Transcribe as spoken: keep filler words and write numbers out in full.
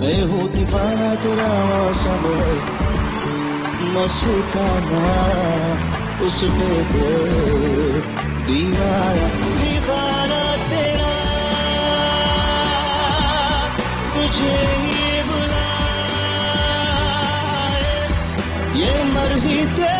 मैं हूँ दीवाना तेरा मौसम है मस्ताना, उस पे दे दीवाना दीवाना तेरा तुझे ही बुलाए, ये मर्जी तेरी